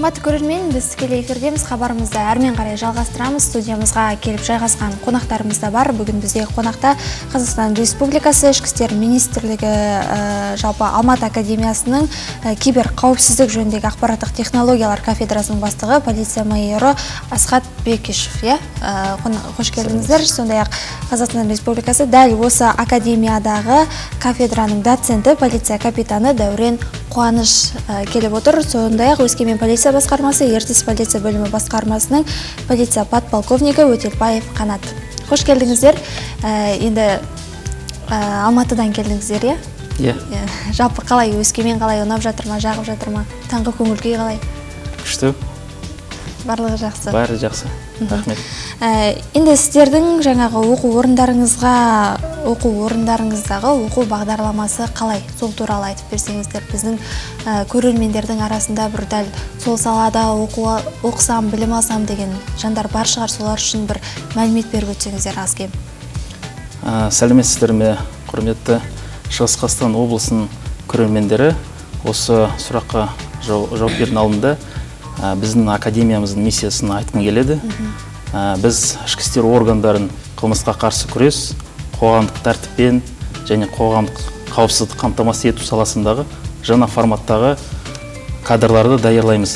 Қымбатты көрермен, біз тікелей эфирдеміз. Хабарымызды әрмен қарай жалғастырамыз. Студиямызға келіп жайғасқан қонақтарымыз да бар. Бүгін бізде қонақта Қазақстан Республикасы Ішкі істер министрлігі жалпы Алматы академиясының кибер қауіпсіздік жөніндегі ақпараттық технологиялар кафедрасының бастығы, полиция майоры Асхат Бекишев. Қош келдіңіздер. Сондай-ақ Қазақстан Республикасы дәл осы академиядағы кафедраның доценті, полиция капитаны Дәурен Қуаныш келіп отыр. Сондай-ақ Өскемен полиция басқармасы, Ертіс полиция бөлімі басқармасының полиция подполковнигі Өтелбаев Қанат. Қош келдіңіздер. Енді Алматыдан келдіңіздер, иә? Жалпы қалай, Өскемен қалай, ұнап жатыр ма, жағып жатыр ма? Таңғы көңіл-күй қалай? Күшті. Барлығы жақсы. Бәрі жақсы. Рахмет. Енді сіздердің жаңағы оқу орындарыңыздағы оқу бағдарламасы қалай? Сол туралы айтып берсеңіздер, біздің көрермендердің арасында бір дәл сол салада оқысам, білім алсам деген жандар бар шығар, солар үшін бір мәлімет беріп өтсеңіздер аз кем. Сәлеметсіздер ме, құрметті Шығыс Қазақстан облысының көрермендері. Осы сұраққа жауап берудің алдында біздің академиямыздың миссиясын айтқым келеді. Біз ішкі істер органдарын қылмысқа қарсы күрес, қоғамдық тәртіппен және қоғамдық қауіпсіздікті қамтамасыз ету саласындағы жаңа форматтағы кадрларды даярлаймыз.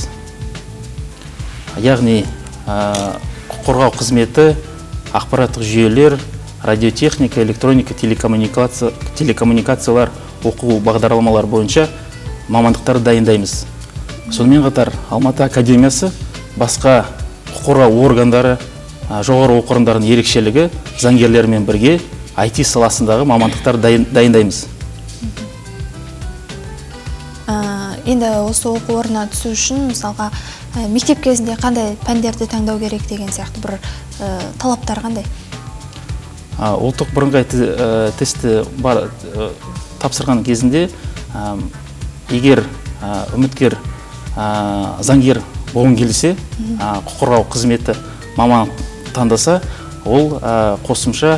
Яғни құқық қорғау қызметі, ақпараттық жүйелер, радиотехника, электроника, телекоммуникациялар оқу бағдарламалар бойынша мамандықтарды дайындаймыз. Сонымен қатар Алматы академиясы басқа құқық қорғау органдары, жоғары оқу орындарының ерекшелігі заңгерлермен бірге IT саласындағы мамандықтарды дайындаймыз. Енді осы оқу орнына түсу үшін, мысалға, мектеп кезінде қандай пәндерді таңдау керек деген сияқты бір талаптар қандай? Ұлттық бірыңғай тесті тапсырған кезінде, егер үміткер заңгер болғың келсе, құқық қорғау қызметі маман таңдаса, ол қосымша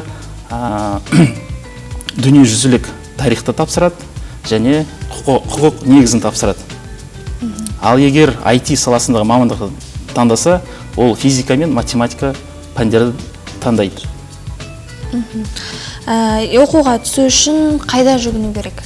дүниежүзілік тарихты тапсырады және құқық негізін тапсырады. Ал егер IT саласындағы мамандықты таңдаса, ол физика мен математика пәндерді таңдайды. Оқуға түсу үшін қайда жүгіну керек?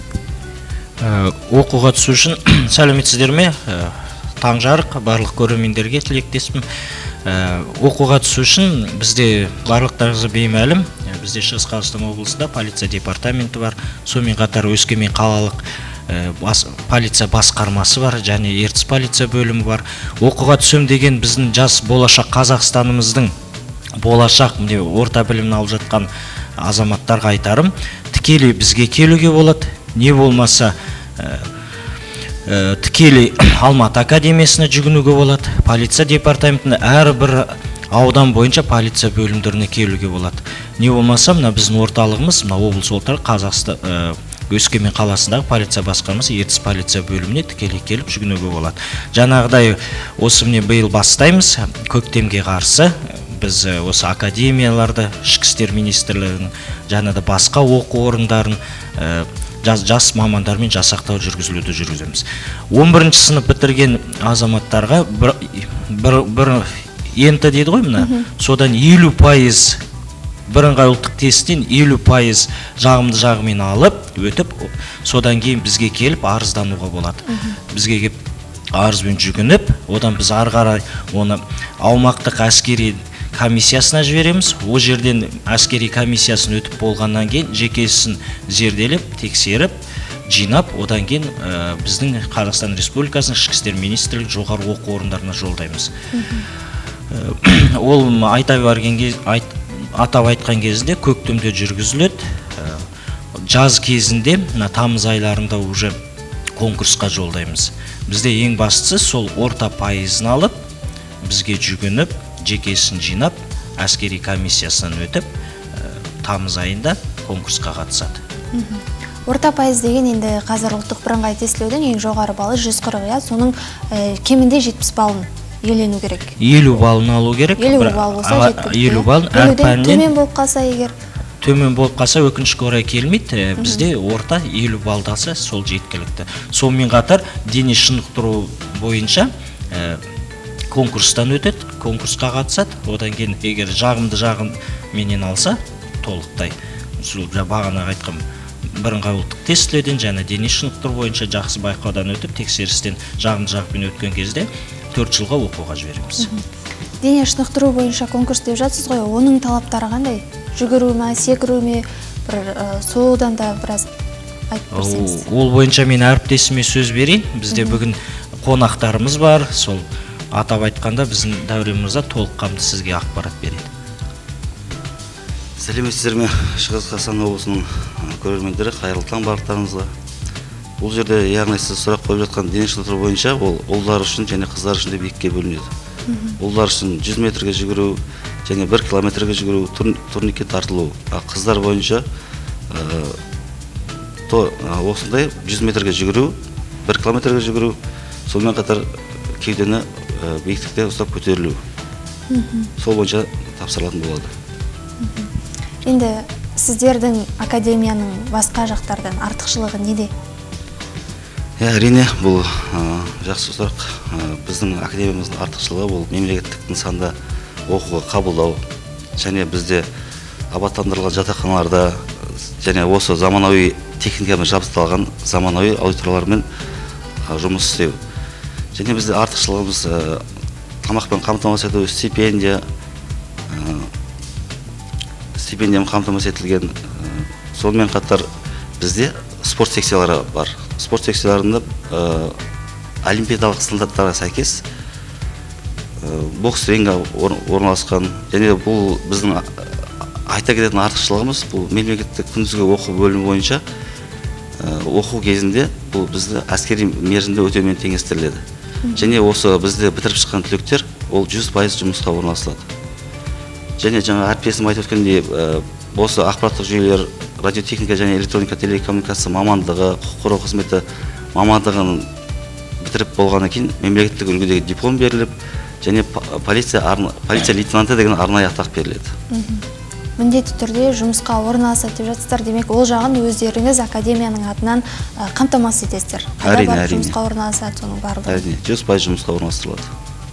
Оқуға түсу үшін сәлеметсіздер ме? Таң жарық, барлық көрермендерге тілектеспін. Оқуға түсу үшін бізде барлықтарыңызға беймәлім. Бізде Шығыс Қазақстан облысында полиция департаменті бар, сонымен қатар Өскемен қалалық полиция басқармасы бар, және Ертіс полиция бөлімі бар. Оқуға түсем деген біздің жас болашақ Қазақстанымыздың болашақ орта білімін алып жатқан азаматтарға айтарым, тікелей бізге келуге болады. Не болмаса тікелей Алматы академиясына жүгінуге болады. Полиция департаментіне әрбір аудан бойынша полиция бөлімдеріне келуге болады. Не болмаса, біздің орталығымыз, облыс орталық Қазақстан Өскемен қаласындағы полиция басқармасы Ертіс полиция бөліміне тікелей келіп жүгінуге болады. Жаңағыдай осы биыл бастаймыз, көктемге қарсы. Біз осы академияларды, ішкі істер министрлігінің жаңада басқа оқу орындарын жас мамандармен жасақтау жүргіземіз. 11-ші сынып бітірген азаматтарға бір енті дейді ғой мына, содан 50% бірыңғай ұлттық тесттен 50% жағымды алып, өтіп, содан кейін бізге келіп арыздануға болады. Бізге келіп арызбен жүгініп, одан біз ары-қарай оны аумақтық әскери комиссиясына жібереміз. О жерден әскери комиссиясын өтіп болғаннан кейін жекесін зерделеп, тексеріп, жинап, одан кейін біздің Қазақстан Республикасының Ішкі істер министрлігі жоғары оқу орындарына жолдаймыз. Ол атап айтқан кезінде көктемде жүргізіледі. Жаз кезінде, тамыз айларында уже конкурсқа жолдаймыз. Бізде ең бастысы сол орта пайызын алып, бізге жүгініп, жекесін жинап, әскери комиссиясынан өтіп, тамыз айында конкурсқа қатысады. Орта пайыз деген енді қазір ұлттық бірыңғай тестілеудің ең жоғары балы 140, соның кемінде 70 балын елену керек. 50 балын алу керек. 50 бал болса жеткілікті. 50 балын әр пәннен төмен болып қалса егер? Төмен болып қалса өкінішке орай келмейді. Бізде орта 50 балдаса сол жеткілікті. Сонымен қатар дене шынықтыру бойынша конкурстан өтеді, конкурсқа қатысады. Одан кейін егер жағымды жағын менен алса, толықтай бағанағы айтқам бірыңғай ұлттық тестілеуден және дене шынықтыру бойынша жақсы байқаудан өтіп, тексерістен жағымды жағымен өткен кезде 4 жылға оқуға жібереміз. Дене шынықтыру бойынша конкурс деп жатсыз ғой, оның талаптары қандай? Жүгіру ме, секіру ме, бір содан да біраз айтып берсеңіз. Ол бойынша мен әріптесіме сөз берейін. Бізде бүгін қонақтарымыз бар. Сол атап айтқанда біздің Дәурен мырза толыққанды сізге ақпарат береді. Сәлеметсіздер ме, Шығыс Қазақстан облысының көрермендері, қайырлы таң барлықтарыңызға. Бұл жерде яғни сіз сұрақ қойып жатқан дене шынықтыру бойынша ол ұлдар үшін және қыздар үшін деп екіге бөлінеді. Ұлдар үшін 100 метрге жүгіру және 1 километрге жүгіру, турникке тартылу. Қыздар бойынша осындай 100 метрге жүгіру, 1 километрге жүгіру, сонымен қатар кеудені биіктікте ұстап көтерілу. Сол бойынша тапсырылатын болады. Енді сіздердің академияның басқа жақтардан артықшылығы неде? Әрине, бұл жақсы сұрақ. Біздің академиямыздың артықшылығы бұл мемлекеттік нысанда оқуға қабылдау, және бізде абаттандырылған жатақханаларда және осы заманауи техникамен жабдықталған заманауи аудиториялармен жұмыс істеу. Және бізде артықшылығымыз тамақпен қамтамасыз ету, стипендиямен қамтамасыз етілген. Сонымен қатар бізде спорт секциялары бар. Спорт секцияларында олимпиадалық стандарттарға сәйкес бокс рингі орналасқан. Және бұл біздің айта кететін артықшылығымыз, бұл мемлекеттік күндізгі оқу бөлімі бойынша оқу кезінде бұл бізді әскери мерзімде өтеумен теңестіріледі. Және осы бізде бітіріп шыққан түлектер ол 100% жұмысқа орналастырылады. Және жаңа әріптесім айтып өткендей, осы ақпараттық жүйелер, радиотехника және электроника телекоммуникация мамандығы, құқық қорғау қызметі мамандығын бітіріп болғаннан кейін мемлекеттік үлгідегі диплом беріліп, және полиция лейтенанты деген арнайы атақ беріледі. Міндетті түрде жұмысқа орналасады деп жатсыздар, демек ол жағын өздеріңіз академияның атынан қамтамасыз етесіздер. Әрине. Жұмысқа орналасады, соның барлығы. Әрине, 100% жұмысқа орналастырылады.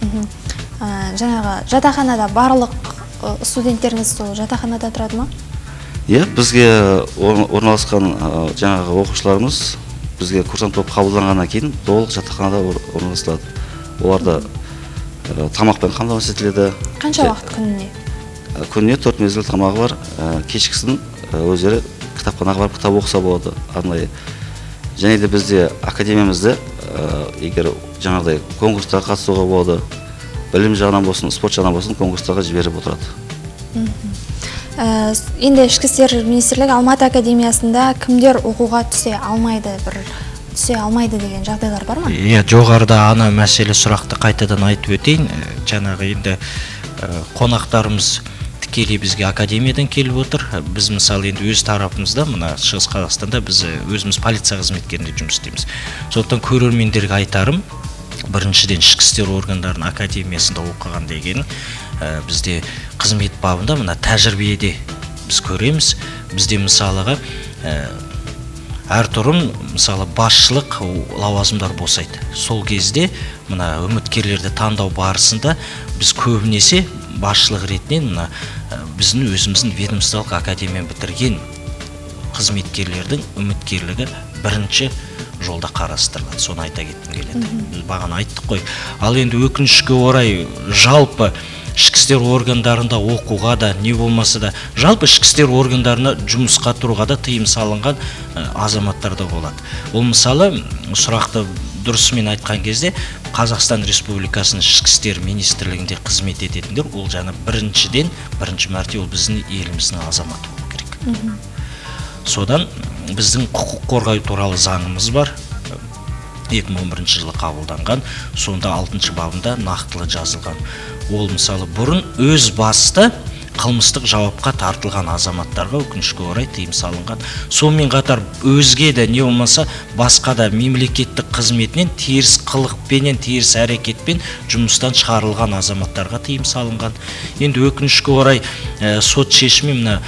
Жаңағы жатақханада барлық студенттеріңіз сол жатақханада тұрады ма? Бізге орналасқан жаңағы оқушыларымыз бізге курсант болып қабылданғаннан кейін толық жатақханада орналастырылады. Оларда тамақпен қамтамасыз етіледі. Қанша уақыт күніне? Күніне 4 мезгіл тамағы бар. Кешкісін өздері кітапханаға барып кітап оқыса болады арнайы. Және де бізде академиямызда егер жаңағыдай конкурстарға қатысуға болады, білім жағынан болсын, спорт жағынан болсын, конкурстарға жіберіп отырады. Енді ішкі істер министрлігі Алматы академиясында кімдер оқуға түсе алмайды деген жағдайлар бар ма? Жоғарыда ана мәселе сұрақты қайтадан айтып өтейін. Жаңағы енді қонақтарымыз тікелей бізге академиядан келіп отыр. Біз мысалы енді өз тарапымызда, мына Шығыс Қазақстанда біз өзіміз полиция қызметкерінде жұмыс істейміз. Сондықтан көрермендерге айтарым, біріншіден ішкі істер органдарының академиясында оқыған деген бізде қызмет бабында мына тәжірибеде біз көреміз. Бізде мысалыға әртүрлі мысалы басшылық лауазымдар босайды. Сол кезде мына үміткерлерді таңдау барысында біз көбінесе басшылық ретінен мына біздің өзіміздің ведомстволық академия бітірген қызметкерлердің үміткерлігі бірінші жолда қарастырылады. Соны айта кеткім келеді. Біз бағана айттық қой. Ал енді өкінішке орай жалпы ішкі істер органдарында оқуға да, не болмаса да, жалпы ішкі істер органдарына жұмысқа тұруға да тыйым салынған азаматтар да болады. Ол мысалы сұрақты дұрысымен айтқан кезде Қазақстан Республикасының ішкі істер министрлігінде қызмет ететіндер, ол жаңа бірінші мәрте ол біздің еліміздің азаматы болу керек. Содан біздің құқық қорғау туралы заңымыз бар. 2011 жылы қабылданған, сонда 6 бабында нақтылы жазылған. Ол мысалы бұрын өз басты қылмыстық жауапқа тартылған азаматтарға өкінішке орай тыйым салынған. Сонымен қатар өзге де не болмаса басқа да мемлекеттік қызметінен теріс қылықпенен, теріс әрекетпен жұмыстан шығарылған азаматтарға тыйым салынған. Енді өкінішке орай сот шешімі мына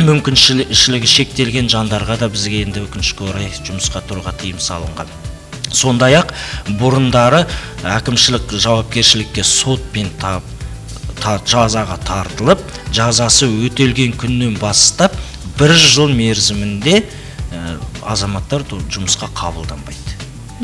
мүмкіншілігі шектелген жандарға да бізге енді өкінішке орай жұмысқа тұруға тыйым салынған. Сондай-ақ бұрындары әкімшілік жауапкершілікке сотпен жазаға тартылып, жазасы өтелген күннен бастап 1 жыл мерзімінде азаматтар жұмысқа қабылданбайды.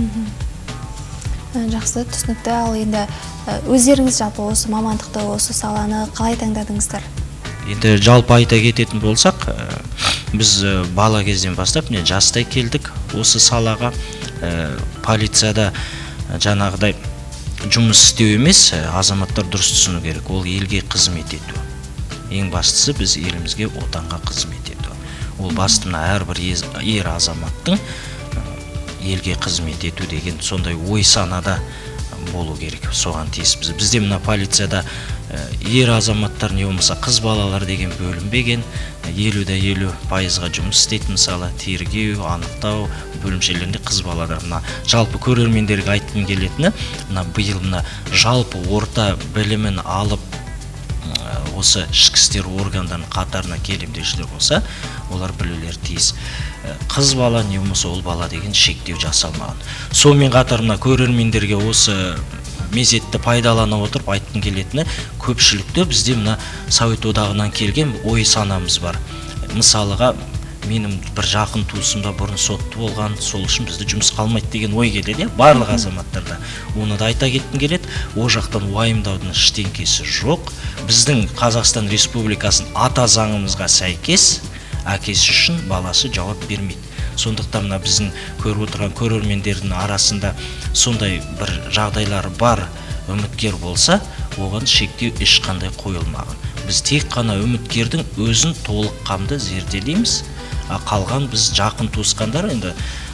Жақсы, түсінікті. Ал енді өздеріңіз жалпы осы мамандықты, осы саланы қалай таңдадыңыздар? Енді жалпы айта кететін болсақ, біз бала кезден бастап жастай келдік осы салаға. Полицияда жаңағыдай жұмыс істеу емес, азаматтар дұрыс түсіну керек. Ол елге қызмет ету. Ең бастысы біз елімізге, отанға қызмет ету. Ол бастына әрбір ер азаматтың елге қызмет ету деген сондай ой санада болу керек. Соған тиіспіз. Бізде мына полицияда ер азаматтар не болмаса қыз балалар деген бөлінбеген, 50-50% жұмыс істейді. Мысалы тергеу, анықтау бөлімшелерінде қыз балалар. Мына жалпы көрермендерге айтқым келетіні, мына биыл мына жалпы орта білімін алып осы ішкі істер органдарының қатарына келемдеушілер болса, олар білулері тиіс. Қыз бала не болмаса ол бала деген шектеу жасалмаған. Сонымен қатар мына көрермендерге осы мезетті пайдалана отырып айтқым келетіні, көпшілікте бізде мына Совет одағынан келген ой санамыз бар. Мысалыға менің бір жақын туысымда бұрын сотты болған, сол үшін бізді жұмыс қалмайды деген ой келеді, барлық азаматтарда. Оны да айта кеткім келеді. О жақтан уайымдаудың ештеңкесі жоқ. Біздің Қазақстан Республикасының ата заңымызға сәйкес әкесі үшін баласы жауап бермейді. Сондықтан мына біздің көріп отырған көрермендердің арасында сондай бір жағдайлар бар, үміткер болса, оған шектеу ешқандай қойылмаған. Біз тек қана үміткердің өзін толыққанды зерделейміз. Қалған біз жақын туысқандар, енді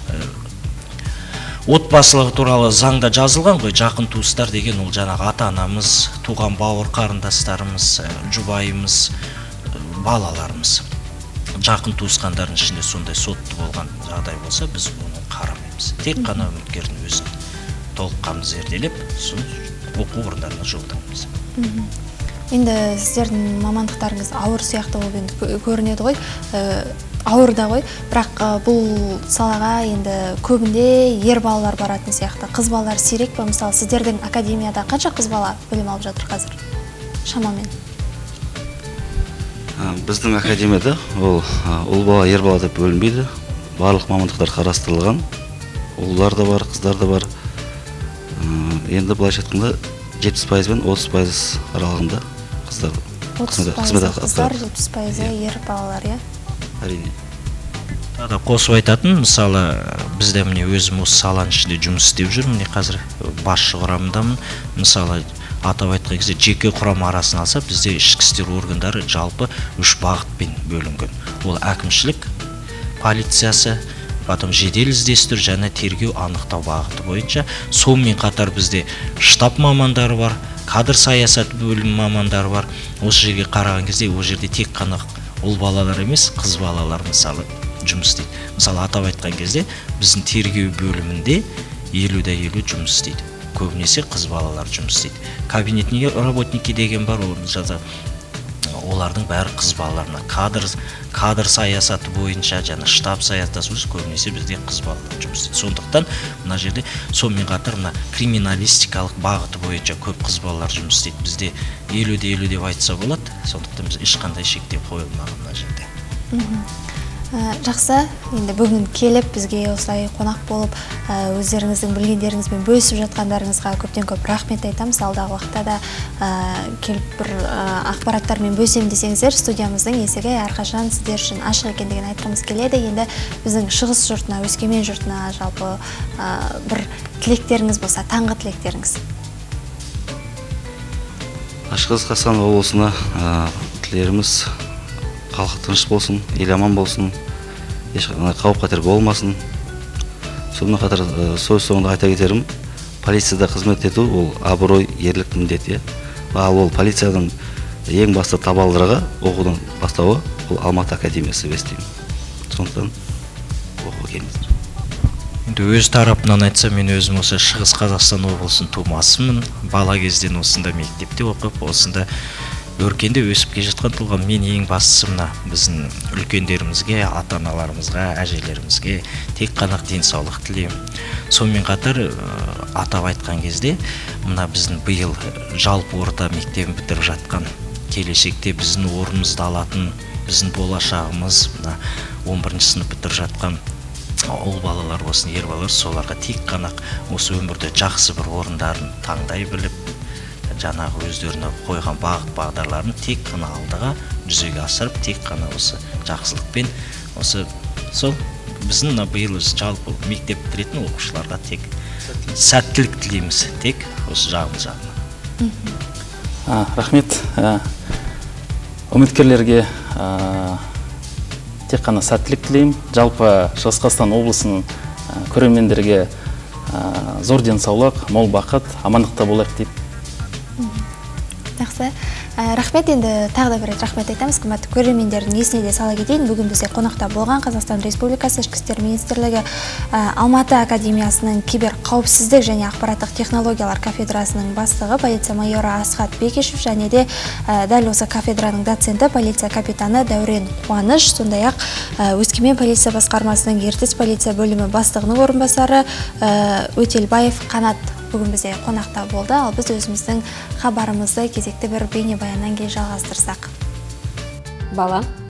отбасылығы туралы заңда жазылған ғой, жақын туыстар деген ол жаңағы ата-анамыз, туған бауыр қарындастарымыз, жұбайымыз, балаларымыз. Жақын туысқандардың ішінде сондай сотты болған жағдай болса, біз оны қарамаймыз. Тек қана үміткердің өзін толыққанды зерделеп, оқу орындарына жолдаймыз. Енді сіздердің мамандықтарыңыз ауыр сияқты болып көрінеді ғой, ауыр да ғой, бірақ бұл салаға енді көбінде ер балалар баратын сияқты, қыз балалар сирек па? Мысалы, сіздердің академияда қанша қыз бала білім алып жатыр қазір? Шамамен. Біздің академияда ұл бала, ер бала деп бөлінбейді. Барлық мамандықтар қарастырылған. Ұлдар да бар, қыздар да бар. Енді былайша айтқанда 70% пен 30% аралығында қыздар. 30% қыздар, 70% ер балалар, иә? Әрине. Қосып айтатын, мысалы, бізде міне өзім осы саланың ішінде жұмыс істеп жүрмін, міне қазір басшы құрамындамын. Мысалы, атап айтқан кезде жеке құрам арасын алса, бізде ішкі істер органдары жалпы 3 бағытпен бөлінген. Ол әкімшілік, полициясы, потом жедел іздестіру және тергеу анықтау бағыты бойынша. Сонымен қатар бізде штаб мамандары бар, кадр саясат бөлім мамандары бар. Осы жерге қараған кезде, ол жерде тек қана ұл балалар емес, қыз балалар мысалы жұмыс істейді. Мысалы, атап айтқан кезде біздің тергеу бөлімінде 50-50 жұмыс істейді. Көбінесе қыз балалар жұмыс істейді. Кабинетные работники деген бар, олардың бәрі қыз балаларына. Кадр саясаты бойынша және штаб саясаты көбінесе бізде қыз балалар жұмыс істейді. Сондықтан мына жерде сонымен қатар мына криминалистикалық бағыты бойынша көп қыз балалар жұмыс істейді. Бізде 50-50 деп айтса болады. Сондықтан біз ешқандай шектеу қойылмаған мына жерде. Жақсы, енді бүгін келіп бізге осылай қонақ болып, өздеріңіздің білгендеріңізбен бөлісіп жатқандарыңызға көптен көп рахмет айтамыз. Алдағы уақытта да келіп бір ақпараттармен бөлісем десеңіздер, студиямыздың есігі әрқашан сіздер үшін ашық екендігін айтқымыз келеді. Енді біздің шығыс жұртына, Өскемен жұртына жалпы бір тілектеріңіз болса, таңғы тілектеріңіз. Шығыс Қазақстан облысына тілеріміз халқы тыныш болсын, ел аман болсын, ешқандай қауіп-қатер болмасын. Сонымен қатар сөз соңында айта кетерім, полицияда қызмет ету ол абырой, ерлік міндет. Ал ол полицияның ең басты табалдырығы оқудың бастауы ол Алматы академиясы деп естимін. Сондықтан оқуға келіңіздер. Енді өз тарапынан айтсам, мен өзім осы Шығыс Қазақстан облысының тумасымын. Бала кезден осында мектепте оқып, осында өркендеп өсіп келе жатқан тұлға. Мен ең бастысы мына біздің үлкендерімізге, ата-аналарымызға, әжелерімізге тек қана денсаулық тілеймін. Сонымен қатар атап айтқан кезде мына біздің биыл жалпы орта мектебін бітіріп жатқан, келешекте біздің орнымызды алатын, біздің болашағымыз мына 11-ші сынып бітіріп жатқан ұл балалар болсын, ер балалар, соларға тек қана осы өмірде жақсы бір орындарын таңдай біліп, жаңағы өздеріне қойған бағыт бағдарларын тек қана алдыға жүзеге асырып, тек қана осы жақсылықпен, осы сол біздің биыл жалпы мектеп бітіретін оқушыларға тек сәттілік тілейміз, тек осы жағымыз жағынан. Рахмет. Үміткерлерге тек қана сәттілік тілеймін. Жалпы Шығыс Қазақстан облысының көрермендерге зор денсаулық, мол бақыт, амандықта болайық деп. Жақсы. Рахмет, енді тағы да бір рет рахмет айтамыз. Қымбатты көрермендердің есіне де сала кетейін. Бүгін бізде қонақта болған Қазақстан Республикасы Ішкі істер министрлігі Алматы академиясының кибер қауіпсіздік және ақпараттық технологиялар кафедрасының бастығы полиция майоры Асхат Бекешев және де дәл осы кафедраның доценті полиция капитаны Дәурен Қуаныш, сондай-ақ Өскемен полиция басқармасының ертіс полиция бөлімі бастығының орынбасары Өтелбаев Қанат бүгін бізде қонақта болды. Ал біз өзіміздің хабарымызды кезекті бір бейнебаяннан кейін жалғастырсақ. Бала